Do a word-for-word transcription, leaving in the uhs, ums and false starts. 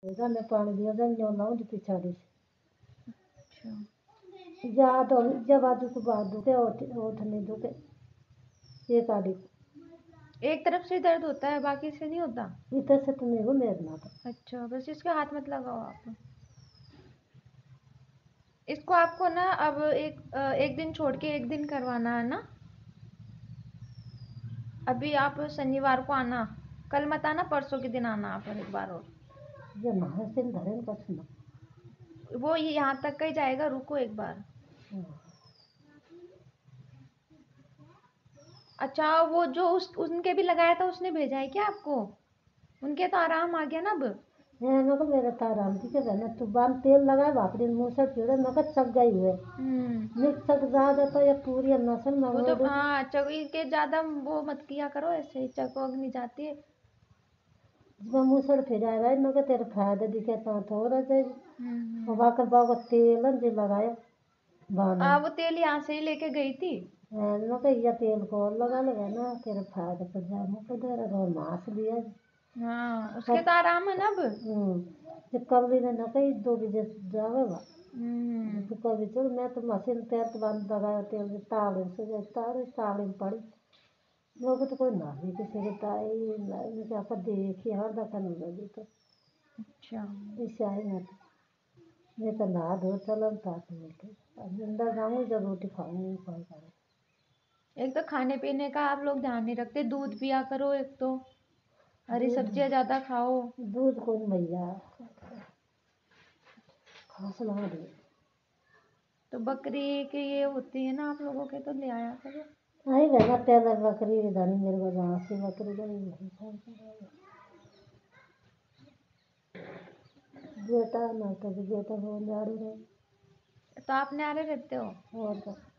होगा मैं पानी दिया जन न्यो लाऊं पिछाड़ी से। अच्छा जा तो जब आजू को बात दुखे ओठ ओठ नहीं दुखे ये काड़ी एक तरफ से दर्द होता है बाकी से नहीं होता? इधर से तो नहीं हो मेरे ना तो। अच्छा बस इसके हाथ मत लगाओ आप। इसको आपको ना अब एक अ, एक दिन छोड़ के एक दिन करवाना है ना। अभी आप शनिवार को आना, कल मत आना, परसों के दिन आना आप एक बार और। ये महा से धरन का सुना वो ये यहाँ तक का ही जाएगा, रुको एक बार। अच्छा वो जो उस उनके भी लगाया था उसने भेजा है क्या आपको? उनके तो आराम आ गया ना अब। है ना को मेरा ताराम की के ना तू बाम तेल लगाए बापरे मुंह से पीड़े ना का चक गई हुए हम्म मिक्स चक ज्यादा तो ये पूरी नसल वो तो मंगोड़ हाँ चौकी के ज्यादा वो मत किया करो, ऐसे ही चकवक नहीं जाती है। जब मुंह से फिर आ रहा है ना का तेरे फायदा दिखे तो थोड़ा जाए हम्म और बाकर बाग तेल जे लगाया बाने आ वो तेल यहाँ से ही लेके गई थी। ना का ये तेल को लगा लगा ना तेरे फायदा पर जा मुंह पे दे रहा मास दिया हाँ उसके तो आराम है ना अब। हम्म कबली ने ना कही दो बजे जावेगा हम्म तो कभी चल मैं तो मशीन पैर तो बंद लगाया तेल ताले से जाए ताले ताले में पड़ी लोग तो कोई ना भी किसी के ताई मैं क्या पर देखी हर दफा नहीं लगी तो अच्छा इससे आई ना मैं तो नहा धो चलन था तो बोलते अब अंदर जाऊंगी जब रोटी खाऊंगी कौन करे एक तो खाने पीने का आप लोग ध्यान नहीं रखते, दूध पिया करो, एक तो हरी दूध सब्जियां ज्यादा खाओ। दूध कौन भैया खास लगा दे तो बकरी की ये होती है ना आप लोगों के, तो ले आया करो। आई रहना तेल बकरी दानी मेरे को जहाँ से बकरी का बेटा ना तो बेटा हो जा रहे तो आप न्यारे रहते हो? और